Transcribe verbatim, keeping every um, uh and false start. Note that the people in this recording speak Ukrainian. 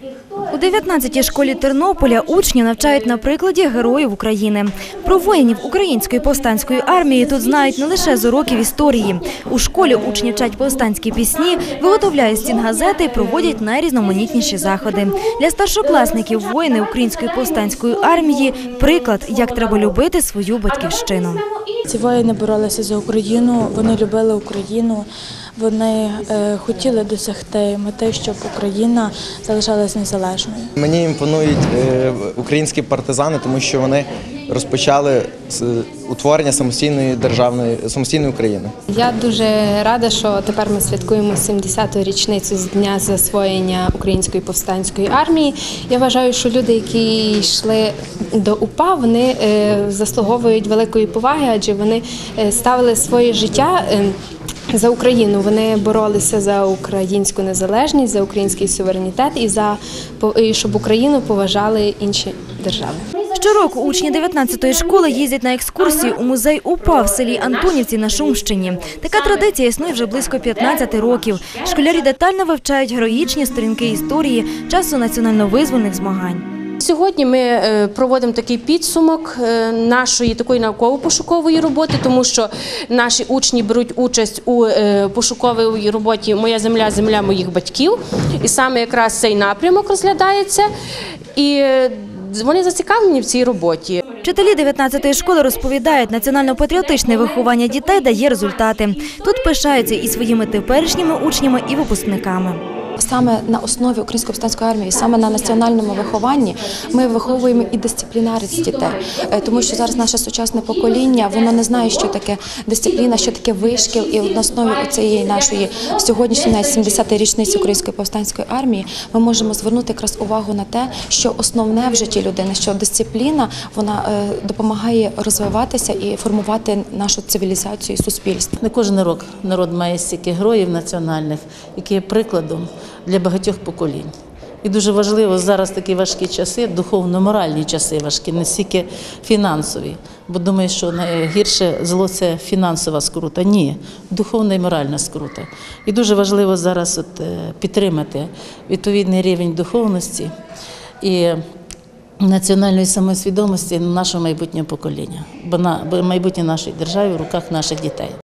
У дев'ятнадцятій школі Тернополя учні навчають на прикладі героїв України. Про воїнів Української повстанської армії тут знають не лише з уроків історії. У школі учні вчать повстанські пісні, виготовляють стінгазети, проводять найрізноманітніші заходи. Для старшокласників воїни Української повстанської армії – приклад, як треба любити свою батьківщину. Ці воїни боролися за Україну, вони любили Україну, вони е, хотіли досягти мети, щоб Україна залишалась незалежною. Мені імпонують е, українські партизани, тому що вони розпочали з утворення самостійної державної, самостійної України. Я дуже рада, що тепер ми святкуємо сімдесяту річницю з дня засвоєння Української повстанської армії. Я вважаю, що люди, які йшли до УПА, вони заслуговують великої поваги, адже вони ставили своє життя за Україну. Вони боролися за українську незалежність, за український суверенітет і за щоб Україну поважали інші держави. Щороку учні дев'ятнадцятої школи їздять на екскурсії у музей УПА в селі Антонівці на Шумщині. Така традиція існує вже близько п'ятнадцяти років. Школярі детально вивчають героїчні сторінки історії часу національно-визвольних змагань. Сьогодні ми проводимо такий підсумок нашої такої науково-пошукової роботи, тому що наші учні беруть участь у пошуковій роботі «Моя земля – земля моїх батьків». І саме якраз цей напрямок розглядається. І вони зацікавлені в цій роботі. Вчителі дев'ятнадцятої школи розповідають, національно-патріотичне виховання дітей дає результати. Тут пишаються і своїми теперішніми учнями, і випускниками. Саме на основі Української повстанської армії, саме на національному вихованні ми виховуємо і дисциплінарність дітей. Тому що зараз наше сучасне покоління, воно не знає, що таке дисципліна, що таке вишкіл. І на основі цієї нашої сьогоднішньої сімдесятої річниці Української повстанської армії ми можемо звернути якраз увагу на те, що основне в житті людини, що дисципліна, вона допомагає розвиватися і формувати нашу цивілізацію і суспільство. Не кожен рік народ має стільки героїв національних, які є прикладом для багатьох поколінь. І дуже важливо зараз такі важкі часи, духовно-моральні часи важкі, не стільки фінансові. Бо думаю, що найгірше зло – це фінансова скрута. Ні, духовна і моральна скрута. І дуже важливо зараз от підтримати відповідний рівень духовності і національної самосвідомості нашого майбутнього покоління. Бо майбутнє нашої держави в руках наших дітей.